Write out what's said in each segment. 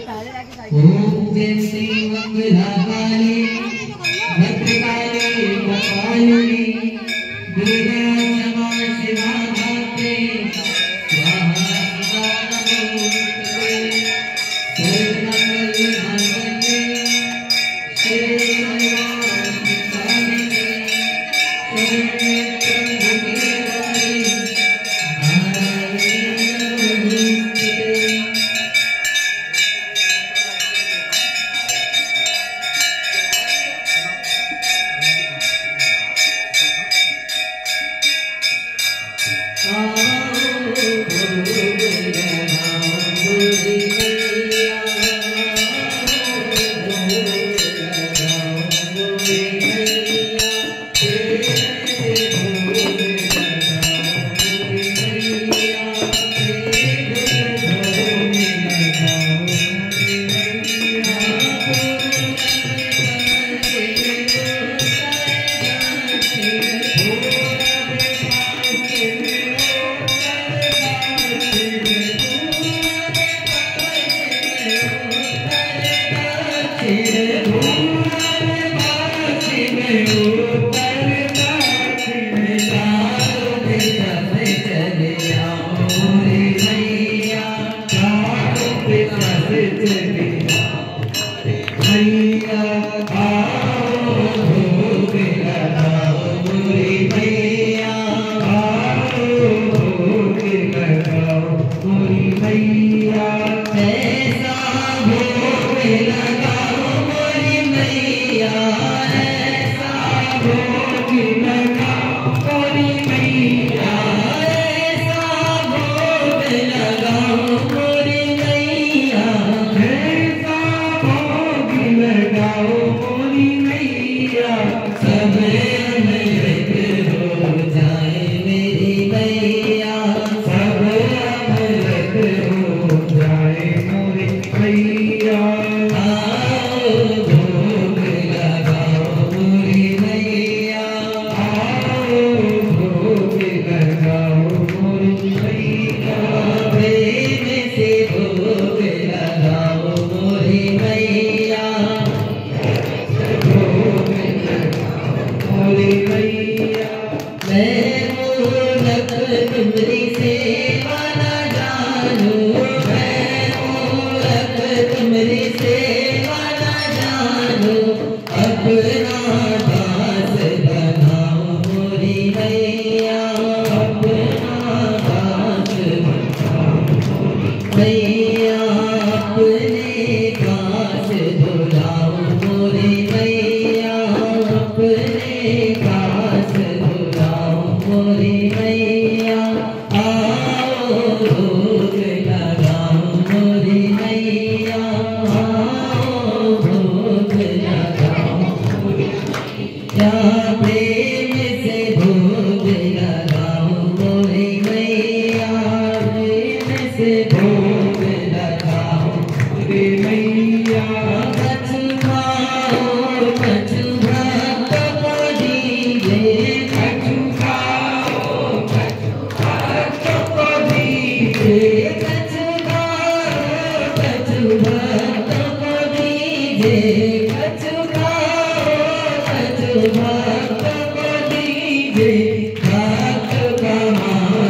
ओम जय श्री मंगलाकाली भद्रकाली कपालिनी दुर्गा क्षमा शिवा धात्रे स्वाहा सदा नमोस्तुते सर्वमंगल मांगल्ये शिवे सर्वार्थ साधिके शरण्ये त्र्यंबके गौरी नारायणी नमोस्तुते।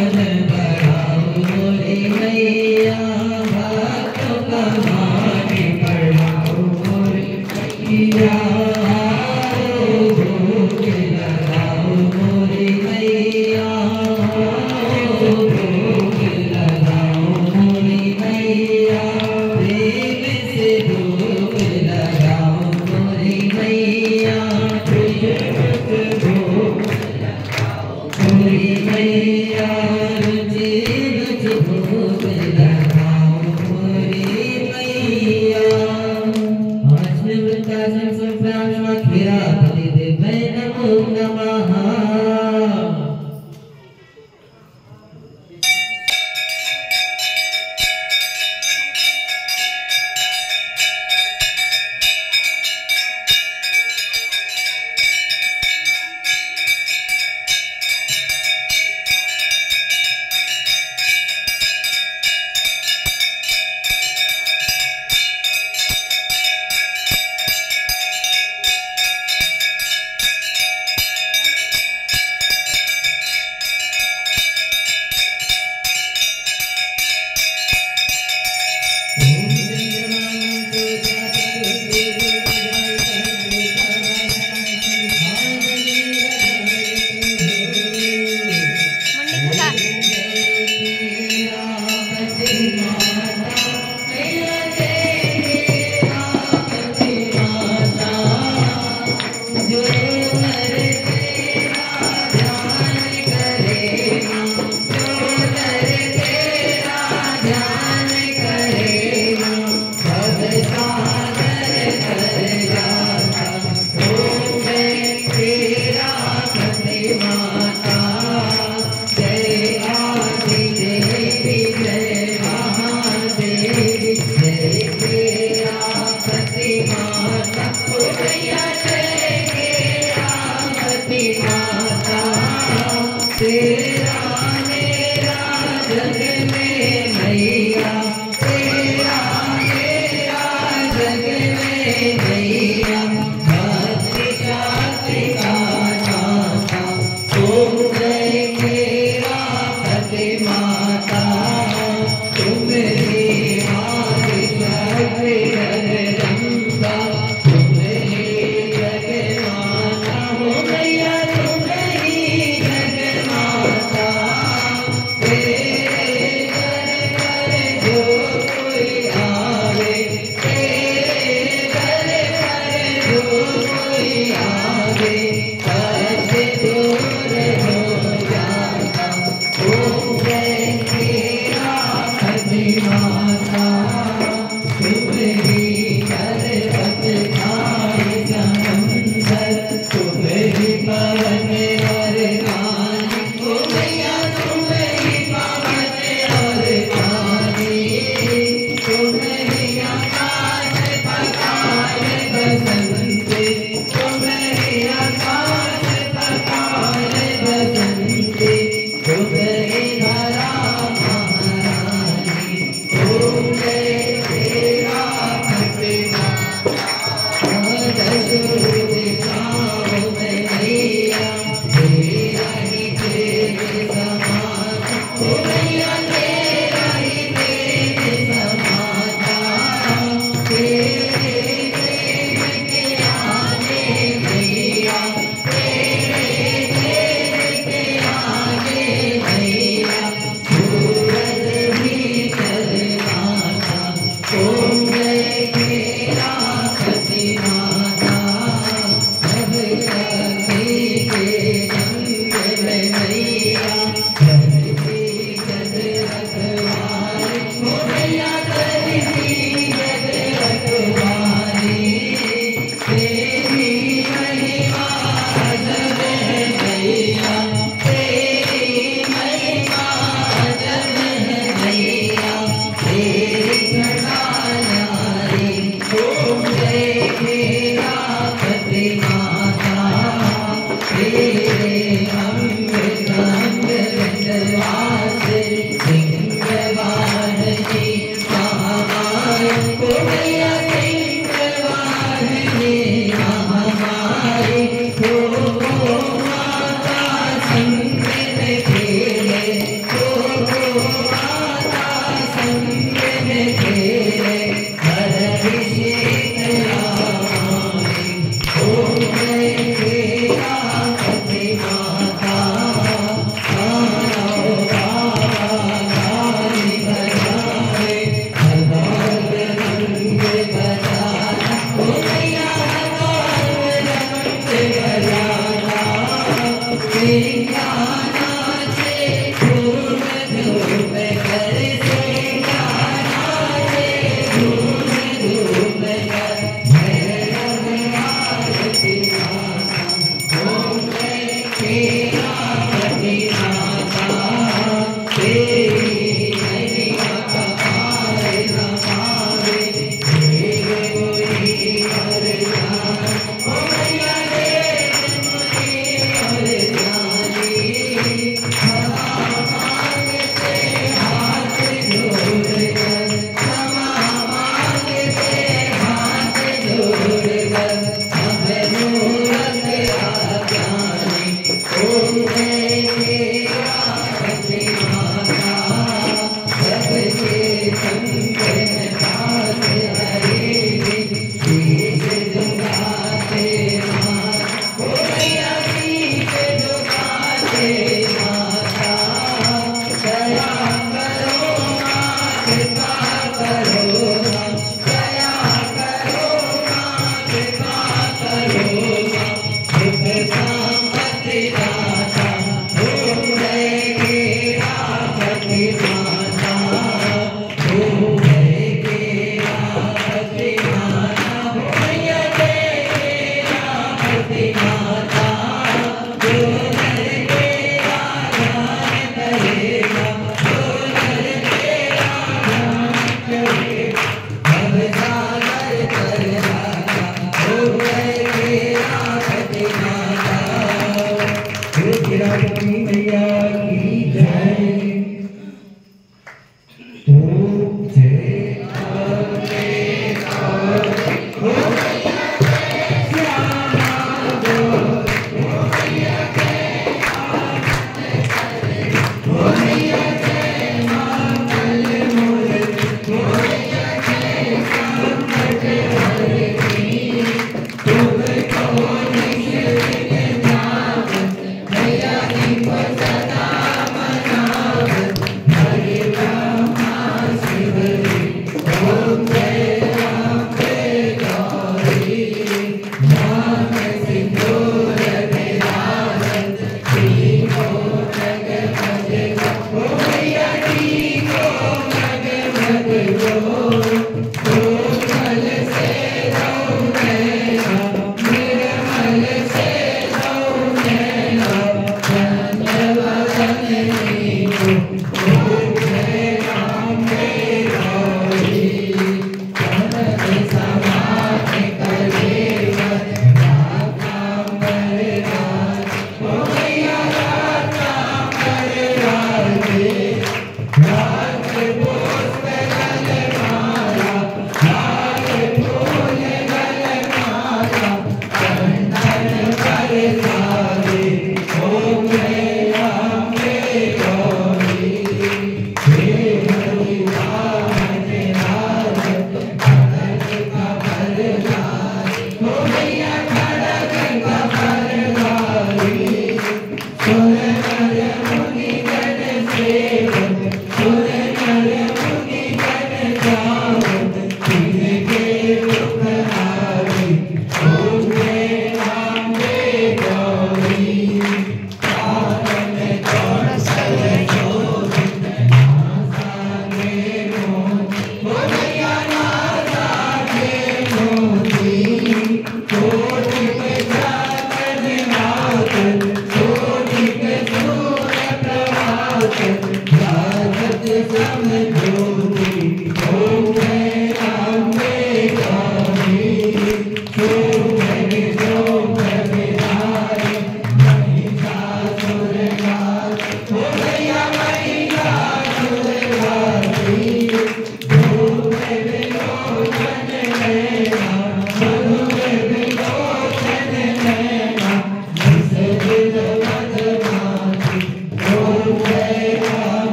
भक्त का मान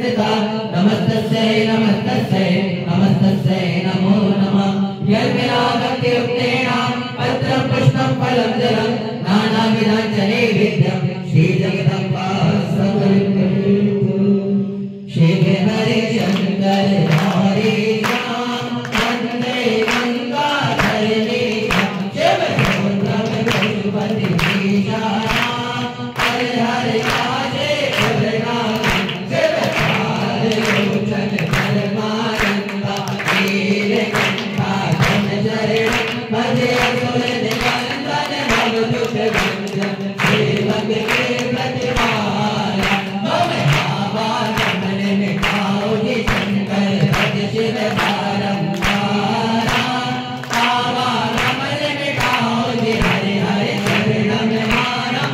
संस्थिता नमस्तस्यै नमस्तस्यै नमस्तस्यै नमो नमः यल्मिना भक्तियुक्तेन पत्रं पुष्पं फलं जलं नानाविधं च नैवेद्यं श्रीजगदम्बा शिव हरे शंकर हरे राम वंदे गंगाधर शिव पशुपति हर हर काजे शिव लोचन परमानंदा नीलकंठा धनजरण भजे असुर निकंदन भवदुख भंजन सेवक के प्रतिपाला मम भावा रमन मिटाओ जी शंकर भज शिव बारंबारा आवा रमन मिटाओ जी हरे हरे शरणम मारम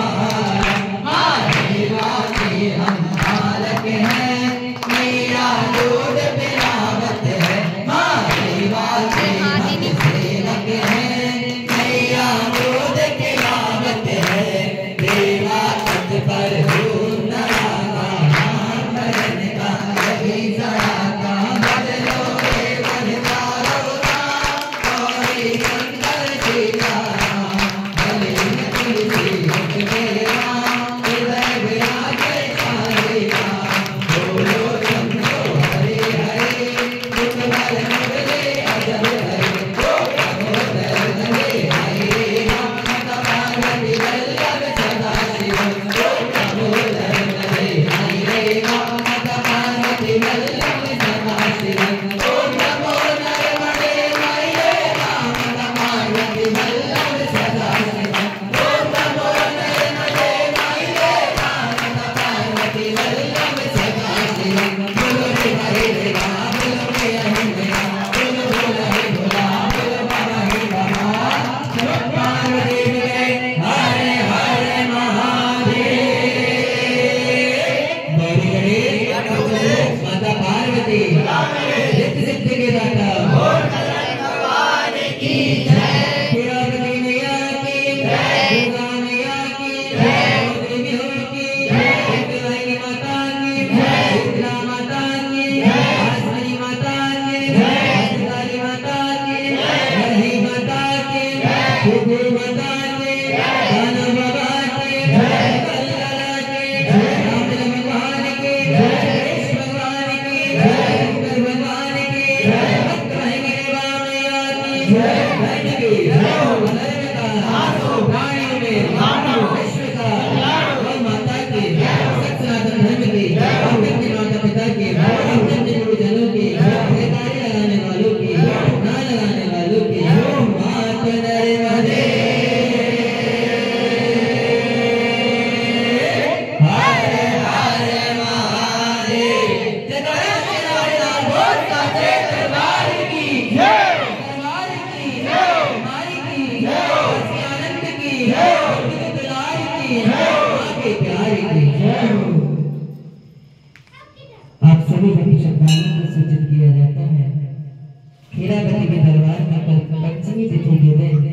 मारे वासी हम बालक हैं मेरा दूध पिलावत है मारे वासी हम सेवक हैं मेरा दूध पिलावत है देवा तट पर धूम लगा भजन का कभी सड़ा का बदलो रे बदलाओ गौरी शंकर सीताराम भले तुलसी तेरा हृदय विराजे सारे बोलो शंभो हरे हरे दुख भल मुरली अजब हरे ओ दामोदर हरे हरे राम पार्वती वल्लभ सदा शिव ओ दामोदर हरे हरे राम पार्वती वल्लभ सदा शिव ओ नमो नरमणे मये राम पार्वती वल्लभ सदा शिव ओ नमो नरमणे मये राम पार्वती वल्लभ सदा शिव बोलो रे हरे राम बोलो रे हरे राम बोलो बोलो हे भोला बोलो बाबा हे बाबा नमः पार्वती हरे हरे महादेव बड़ी गणेश माता पार्वती सिद्ध सिद्ध के दाता भगवान की जय पार्वती मैया की जय दुर्गा मैया की जय देवी की जय काली माता की जय शीतला माता की जय आसनी माता की जय काली माता की जय हरि माता की जय शुभु माता की जय दानव बाबा की जय कल्याण की जय राम भगवान की जय कृष्ण भगवान की जय शंकर भगवान की जय भक्तमहिमा मैया की जय धन की जय मलरका आसो प्राणियों में मानो विश्व का गौ माता की जय सत्यनारायण धर्म की जय अपने माता पिता की अपने गुरुजनों की ताली लगाने वालों की ना लगाने वालों की मात नर्मदे हरे हरे महादेव जय बोल साचे दरबार की जय दरबार की जय हमारी की जय आनंद की जय दुलार की जय आपके प्यार की जय आप सभी भक्ति श्रद्धालुओं को सूचित किया जाता है खेड़ापति के दरबार में कल पंचमी तिथि के दिन